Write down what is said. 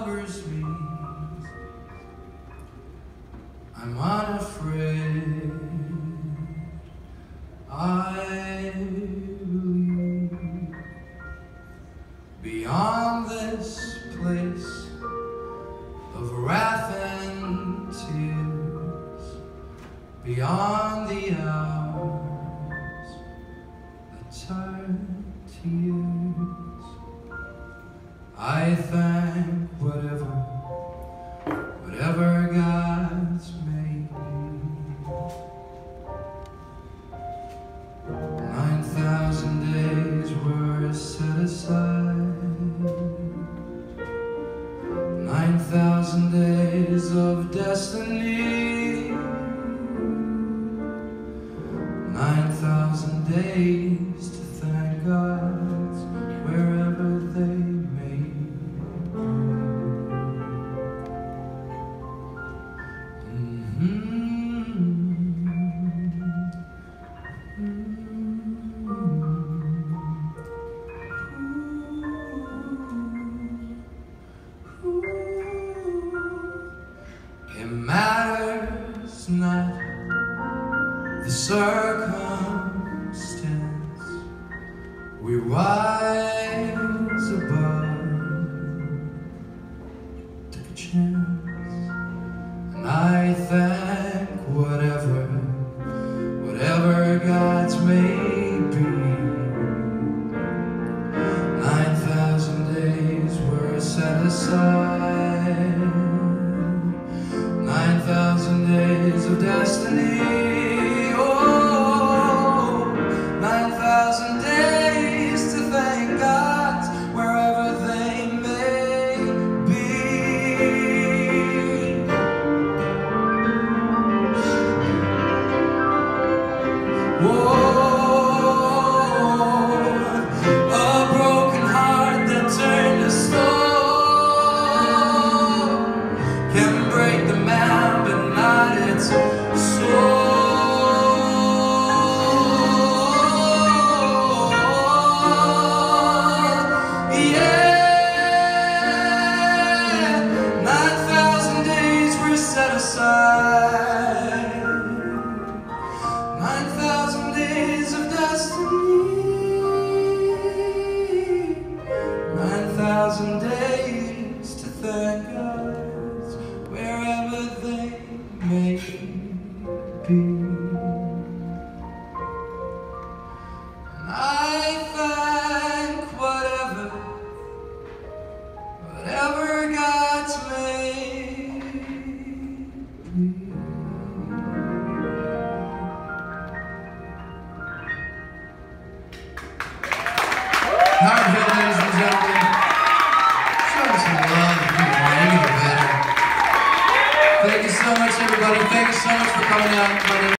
numbers means I'm unafraid. I believe beyond this place of wrath and tears, beyond the hours that turn to years, I thank whatever God's made me. 9,000 days were set aside, 9,000 days of destiny, 9,000 days to thank God wherever they may be. It matters not the circumstance, we rise above, take a chance, and I thank whatever God's may be. 9,000 days were set aside, 9,000 days of destiny, oh, 9,000 days to thank God wherever they may be. Whoa. Set aside 9,000 days of destiny, 9,000 days to thank God wherever they may be. And I thank whatever God's made. Hard-hit, ladies and gentlemen. Show us some love if you want, even better. Thank you so much, everybody. Thank you so much for coming out.